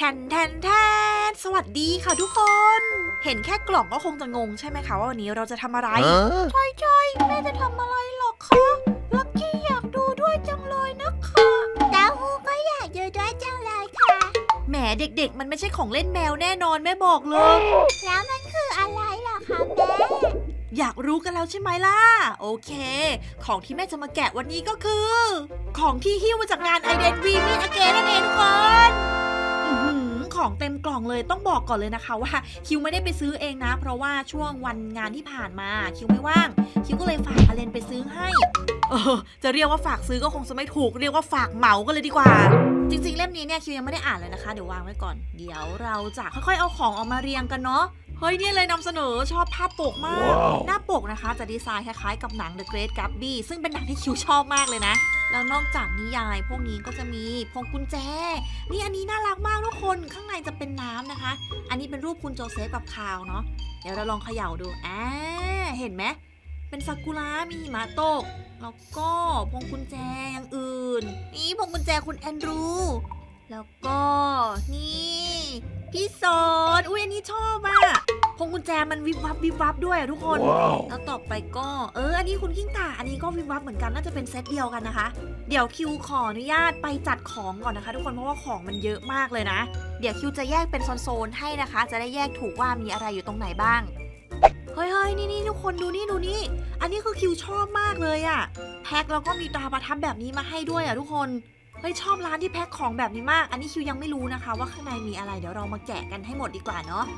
แทนสวัสดีค่ะทุกคน เห็นแค่กล่องก็คงจะงงใช่ไหมคะว่าวันนี้เราจะทำอะไรใช่แม่จะทำอะไรหรอคะลักกี้อยากดูด้วยจังเลยนะคะดาฮูก็อยากดูด้วยจังเลยค่ะแหมเด็กๆมันไม่ใช่ของเล่นแมวแน่นอนแม่บอกเลยแล้วมันคืออะไรหรอคะแม่อยากรู้กันแล้วใช่ไหมล่ะโอเคของที่แม่จะมาแกะวันนี้ก็คือของที่หิ้วมาจากงาน Ident Dreaming Again นั่นเองทุกคนของเต็มกล่องเลยต้องบอกก่อนเลยนะคะว่าคิวไม่ได้ไปซื้อเองนะเพราะว่าช่วงวันงานที่ผ่านมาคิวไม่ว่างคิวก็เลยฝากอเลนไปซื้อให้จะเรียกว่าฝากซื้อก็คงจะไม่ถูกเรียกว่าฝากเหมาก็เลยดีกว่าจริงๆเล่มนี้เนี่ยคิวยังไม่ได้อ่านเลยนะคะเดี๋ยววางไว้ก่อนเดี๋ยวเราจะค่อยๆเอาของออกมาเรียงกันเนาะเฮ้ยเนี่ยเลยนำเสนอชอบภาพปกมาก หน้าปกนะคะจะดีไซน์คล้ายๆกับหนัง The Great Gatsby ซึ่งเป็นหนังที่คิวชอบมากเลยนะแล้วนอกจากนิยายพวกนี้ก็จะมีพวงกุญแจนี่อันนี้น่ารักมากทุกคนข้างในจะเป็นน้ำนะคะอันนี้เป็นรูปคุณโจเซฟกับคาวเนาะเดี๋ยวเราลองเขย่าดูเห็นไหมเป็นซากุระมีหิมะตกแล้วก็พวงกุญแจอย่างอื่นนี่พวงกุญแจคุณแอนดรูแล้วก็นี่พี่สอนอุ้ยอันนี้ชอบอ่ะพวงกุญแจมันวิบวับด้วยทุกคน wow. แล้วต่อไปก็อันนี้คุณกิ้งก่าอันนี้ก็วิบวับเหมือนกันน่าจะเป็นเซตเดียวกันนะคะเดี๋ยวคิวขออนุญาตไปจัดของก่อนนะคะทุกคนเพราะว่าของมันเยอะมากเลยนะเดี๋ยวคิวจะแยกเป็นโซนๆให้นะคะจะได้แยกถูกว่ามีอะไรอยู่ตรงไหนบ้างเฮ้ยนี่ทุกคนดูนี่อันนี้คือคิวชอบมากเลยอ่ะแพ็คแล้วก็มีตราประทับแบบนี้มาให้ด้วยอ่ะทุกคนชอบร้านที่แพ็คของแบบนี้มากอันนี้คิวยังไม่รู้นะคะว่าข้างในมีอะไรเดี๋ยวเรามาแกะกันให้หมดดีกว่าเนาะ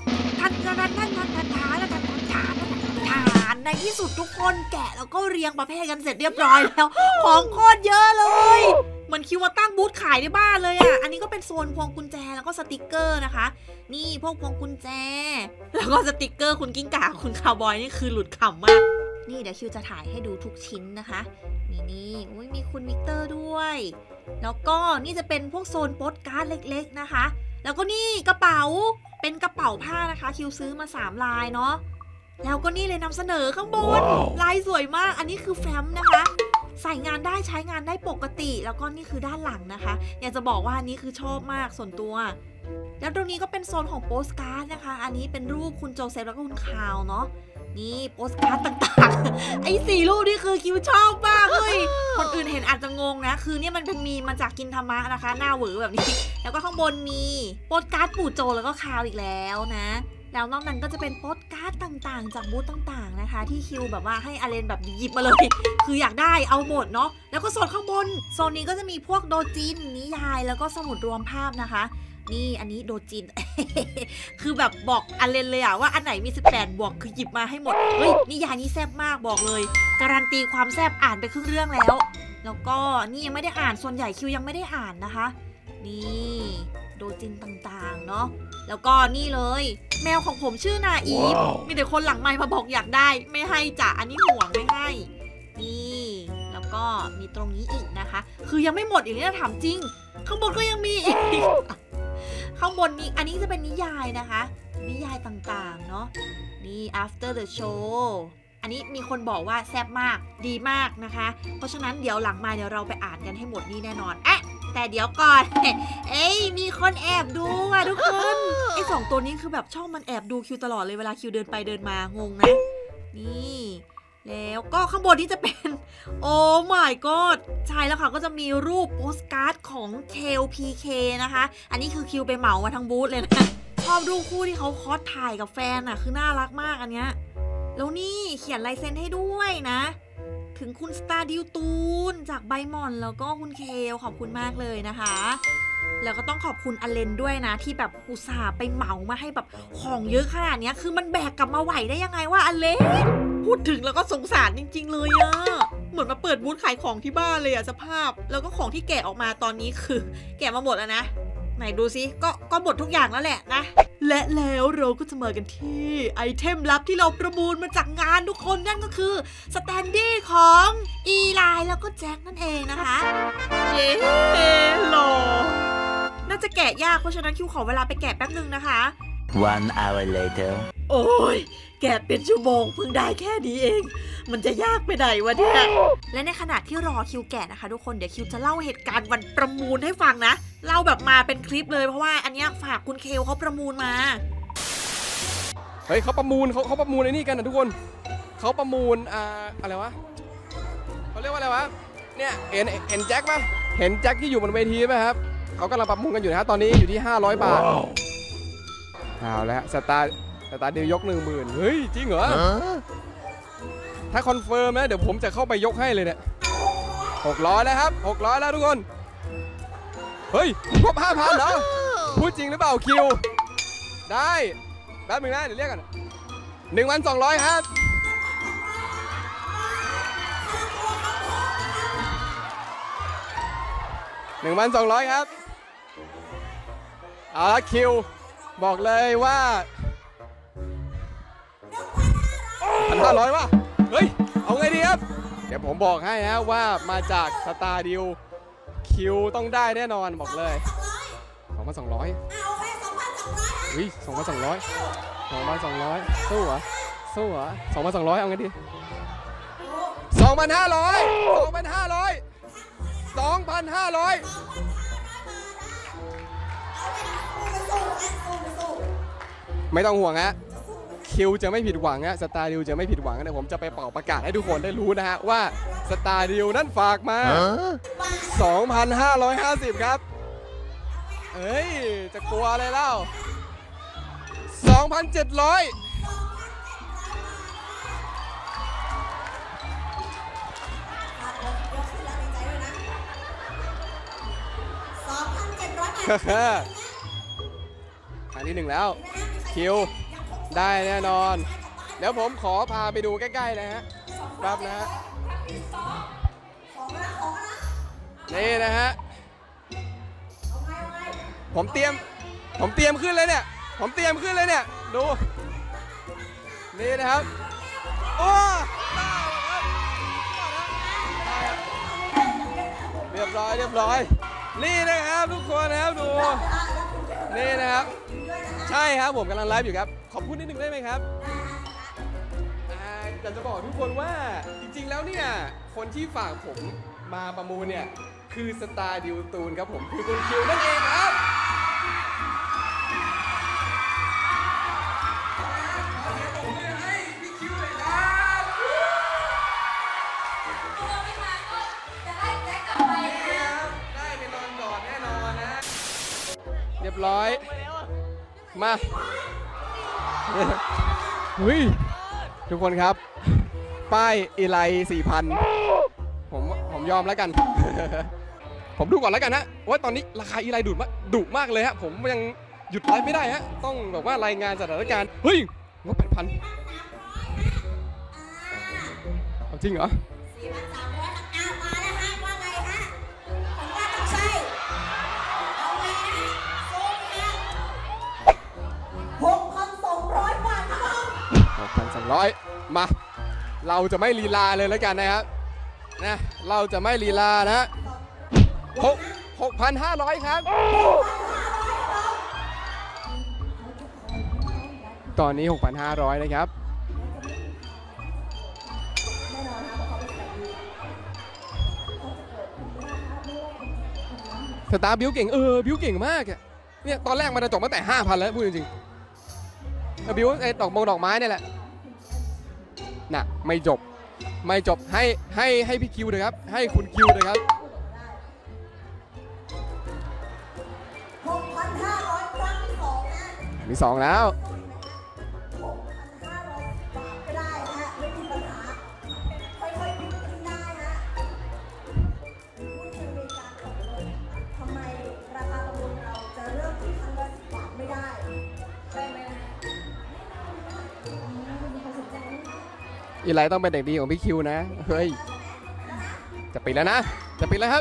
ในที่สุดทุกคนแกะแล้วก็เรียงประเภทกันเสร็จเรียบร้อยแล้วของโคตรเยอะเลยเหมือนคิวมาตั้งบูธขายในบ้านเลยอ่ะอันนี้ก็เป็นโซนพวงกุญแจแล้วก็สติกเกอร์นะคะนี่พวกพวงกุญแจแล้วก็สติกเกอร์คุณกิ้งก่าคุณคาวบอยนี่คือหลุดขำมากนี่เดี๋ยวคิวจะถ่ายให้ดูทุกชิ้นนะคะนี่มีคุณวิกเตอร์ด้วยแล้วก็นี่จะเป็นพวกโซนโปสการ์ดเล็กๆนะคะแล้วก็นี่กระเป๋าเป็นกระเป๋าผ้านะคะคิวซื้อมา3ลายเนาะแล้วก็นี่เลยนำเสนอข้างบน ลายสวยมากอันนี้คือแฟ้มนะคะใส่งานได้ใช้งานได้ปกติแล้วก็นี่คือด้านหลังนะคะอยากจะบอกว่าอันนี้คือชอบมากส่วนตัวแล้วตรงนี้ก็เป็นโซนของโปสการ์ดนะคะอันนี้เป็นรูปคุณโจเซฟแล้วก็คุณคาวเนาะนี่โปสการ์ดต่างๆไอ้4รูปนี่คือคิวชอบมากเลยคนอื่นเห็นอาจจะงงนะคือเนี่ยมันเป็นมีมาจากกินธรรมะนะคะหน้าหวือแบบนี้แล้วก็ข้างบนมีโปสการ์ดปู่โจแล้วก็คาวอีกแล้วนะแล้วนอกนั้นก็จะเป็นโปสการ์ดต่างๆจากบูธต่างๆนะคะที่คิวแบบว่าให้อเลนแบบหยิบมาเลยคืออยากได้เอาหมดเนาะแล้วก็โซนข้างบนโซนนี้ก็จะมีพวกโดจินนิยายแล้วก็สมุดรวมภาพนะคะนี่อันนี้โดจิน คือแบบบอกอเลนเลยอะว่าอันไหนมี18บวกคือหยิบมาให้หมดเฮ้ยนิยายนี้แซ่บมากบอกเลยการันตีความแซ่บอ่านไปครึ่งเรื่องแล้วก็นี่ยังไม่ได้อ่านส่วนใหญ่คิวยังไม่ได้อ่านนะคะนี่โดจินต่างๆเนาะแล้วก็นี่เลยแมวของผมชื่อนาอีฟ wow. มีแต่คนหลังไมค์มาบอกอยากได้ไม่ให้จ้ะอันนี้ห่วงไม่ให้นี่แล้วก็มีตรงนี้อีกนะคะคือยังไม่หมดอีกนี่นะถามจริงข้างบนก็ยังมีอีก ข้างบนนี้อันนี้จะเป็นนิยายนะคะนิยายต่างๆเนาะนี่ after the show อันนี้มีคนบอกว่าแซ่บมากดีมากนะคะเพราะฉะนั้นเดี๋ยวหลังมาเดี๋ยวเราไปอ่านกันให้หมดนี่แน่นอนแต่เดี๋ยวก่อน มีคนแอบดูอ่ะทุกคนไอ้2ตัวนี้คือแบบชอบมันแอบดูคิวตลอดเลยเวลาคิวเดินไปเดินมางงนะนี่แล้วก็ข้างบนนี้จะเป็นโอ้ my god ใช่แล้วค่ะก็จะมีรูปโปสการ์ดของ KLPK นะคะอันนี้คือคิวไปเหมามาทั้งบูธเลยนะชอบรูปคู่ที่เขาคอสถ่ายกับแฟนอ่ะคือน่ารักมากอันเนี้ยแล้วนี่เขียนลายเซ็นให้ด้วยนะถึงคุณสตาร์ดิวตูนจากใบหม่อนแล้วก็คุณเคลขอบคุณมากเลยนะคะแล้วก็ต้องขอบคุณอเลนด้วยนะที่แบบอุตส่าห์ไปเหมามาให้แบบของเยอะขนาดนี้คือมันแบกกลับมาไหวได้ยังไงวะอเลนพูดถึงแล้วก็สงสารจริงๆเลยอะเหมือนมาเปิดบูธขายของที่บ้านเลยอะสภาพแล้วก็ของที่แกะออกมาตอนนี้คือแกะมาหมดแล้วนะไหนดูซิก็หมดทุกอย่างแล้วแหละนะและแล้วเราก็จะมากันที่ไอเทมลับที่เราประมูลมาจากงานทุกคนนั่นก็คือสแตนดี้ของอีไลแล้วก็แจ็คนั่นเองนะคะเย้หล่อน่าจะแกะยากเพราะฉะนั้นคิวขอเวลาไปแกะแป๊บนึงนะคะ 1 hour later โอ้ยแกะเป็นชั่วโมงเพิ่งได้แค่นี้เองมันจะยากไปไหนวะเนี่ยและในขณะที่รอคิวแกะนะคะทุกคนเดี๋ยวคิวจะเล่าเหตุการณ์วันประมูลให้ฟังนะเล่าแบบมาเป็นคลิปเลยเพราะว่าอันเนี้ยฝากคุณเคลเขาประมูลมาเฮ้ยเขาประมูลเขาประมูลไอ้นี่กันนะทุกคนเขาประมูลอะไรวะเขาเรียกว่าอะไรวะเนี่ยเห็นแจ็คป่ะเห็นแจ็คที่อยู่บนเวทีป่ะครับเขากำลังประมูลกันอยู่นะตอนนี้อยู่ที่500 บาทเอาแล้วสตาร์ดิวยก 10,000เฮ้ยจริงเหรอถ้าคอนเฟิร์มนะเดี๋ยวผมจะเข้าไปยกให้เลยเนี่ย600แล้วครับ600แล้วทุกคนเฮ้ยครบ 5,000เหรอพูดจริงหรือเปล่าคิวได้แป๊บนึงนะเดี๋ยวเรียกกัน1,200ครับ1,200ครับเอาละคิวบอกเลยว่า1,500ว่ะเฮ้ยเอาไงดีครับเดี๋ยวผมบอกให้นะว่ามาจากสตาร์ดิวคิวต้องได้แน่นอนบอกเลย2,200อุ้ย2,200สู้เหรอ2,200เอาไงดี2,500ไม่ต้องห่วงฮะคิวจะไม่ผิดหวังฮะสตาร์ดิวจะไม่ผิดหวังนะผมจะไปเป่าประกาศให้ทุกคนได้รู้นะฮะว่าสตาร์ดิวนั้นฝากมา 2,550 ครับเอ้ยจะกลัวอะไรเล่า 2,700ครั้งที่ 1แล้วคิวได้แน่นอนเดี๋ยวผมขอพาไปดูใกล้ๆนะฮะครับนะฮะนี่นะฮะผมเตรียมขึ้นเลยเนี่ยดูนี่นะครับโอ้เรียบร้อยนี่นะครับทุกคนนะครับดูนี่นะครับใช่ครับผมกำลังไลฟ์อยู่ครับขอบคุณนิดนึงได้ไหมครับอยากจะบอกทุกคนว่าจริงๆแล้วเนี่ยคนที่ฝากผมมาประมูลเนี่ยคือสตาร์ดิวตูนครับผมคือคุณคิวนั่นเองครับเรียบร้อยมาเฮ้ยทุกคนครับป้ายอีไล 4,000 ผมยอมแล้วกัน ผมดูก่อนแล้วกันนะว่าตอนนี้ราคาอีไลดุมากเลยฮะผมยังหยุดไลฟ์ไม่ได้ฮะต้องแบบว่ารายงานสถานการณ์เฮ้ยงบ 8,000 เอาจริงเหรอ6,200มาเราจะไม่ลีลาเลยแล้วกันนะครับนะเราจะไม่ลีลานะ6,500 ครับตอนนี้ 6,500 นะครับสตาร์บิวเก่งบิวเก่งมากอ่ะเนี่ยตอนแรกมันจะจบตั้งแต่ 5,000 แล้วพูดจริงๆบิวไอ้ดอกไม้เนี่ยแหละน่ะไม่จบให้พี่คิวเลยครับให้คุณคิวเลยครับ 6,500 ครั้งที่ 2นะมี 2แล้วได้ฮะไม่มีปัญหาค่อยๆพิมพ์ขึ้นได้ฮะพูดถึงในการตกเลยทำไมราคาประมูลเราจะเริ่มที่1,000 บาทไม่ได้ใช่ไหมนะอีไลต้องเป็นเด็กดีของพี่คิวนะเฮ้ยจะปิดแล้วครับ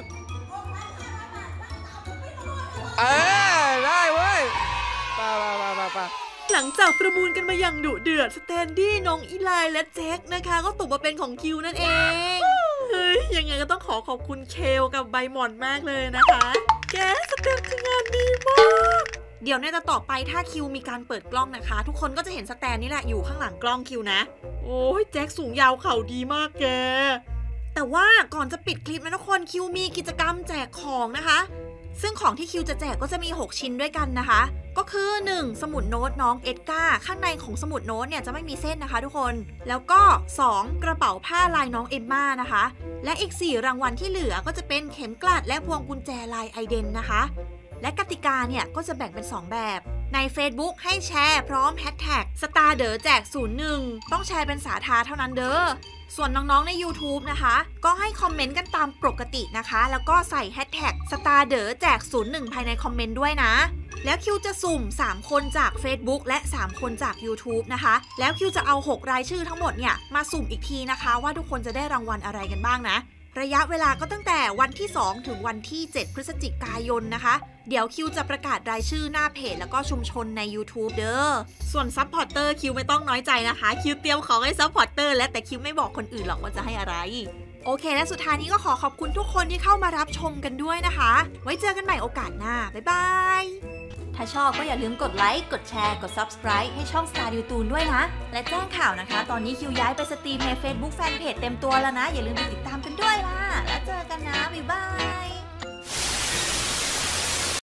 ได้เว้ยป่าหลังจากประมูลกันมาอย่างดุเดือดสแตนดี้น้องอีไลและแจ็คนะคะก็ตกมาเป็นของคิวนั่นเองเฮ้ยยังไงก็ต้องขอบคุณเคลกับใบหม่อนมากเลยนะคะแกสแตนคืองานดีมากเดี๋ยวในตอนต่อไปถ้าคิวมีการเปิดกล้องนะคะ ทุกคนก็จะเห็นสแตนนี่แหละอยู่ข้างหลังกล้องคิวนะโอ้ยแจ็คสูงยาวเข่าดีมากแกแต่ว่าก่อนจะปิดคลิปนะทุกคนคิวมีกิจกรรมแจกของนะคะซึ่งของที่คิวจะแจกก็จะมี6ชิ้นด้วยกันนะคะก็คือ1สมุดโน้ตน้องเอ็ดการ์ข้างในของสมุดโน้ตเนี่ยจะไม่มีเส้นนะคะทุกคนแล้วก็2กระเป๋าผ้าลายน้องเอมม่านะคะและอีก4รางวัลที่เหลือก็จะเป็นเข็มกลัดและพวงกุญแจลายไอเดนนะคะและกติกาเนี่ยก็จะแบ่งเป็น2แบบใน Facebook ให้แชร์พร้อมแฮชแท็กสตาร์เดอแจก01ต้องแชร์เป็นสาธารณะเท่านั้นเด้อส่วนน้องๆใน YouTube นะคะก็ให้คอมเมนต์กันตามปกตินะคะแล้วก็ใส่แฮชแท็กสตาร์เดอแจก01ภายในคอมเมนต์ด้วยนะแล้วคิวจะสุ่ม3คนจาก Facebook และ3คนจาก YouTube นะคะแล้วคิวจะเอา6รายชื่อทั้งหมดเนี่ยมาสุ่มอีกทีนะคะว่าทุกคนจะได้รางวัลอะไรกันบ้างนะระยะเวลาก็ตั้งแต่วันที่2ถึงวันที่7พฤศจิกายนนะคะเดี๋ยวคิวจะประกาศรายชื่อหน้าเพจแล้วก็ชุมชนใน YouTube เด้อส่วนซัพพอร์เตอร์คิวไม่ต้องน้อยใจนะคะคิวเตรียมของให้ซัพพอร์เตอร์และแต่คิวไม่บอกคนอื่นหรอกว่าจะให้อะไรโอเคและสุดท้ายนี้ก็ขอบคุณทุกคนที่เข้ามารับชมกันด้วยนะคะไว้เจอกันใหม่โอกาสหน้าบ๊ายบายถ้าชอบก็อย่าลืมกดไลค์กดแชร์กด Subscribe ให้ช่อง Star ดิวตูนด้วยนะและแจ้งข่าวนะคะตอนนี้คิวย้ายไปสตรีมใน Facebook Fanpage เต็มตัวแล้วนะอย่าลืมไปติดตามกันด้วยล่ะแล้วเจอกัน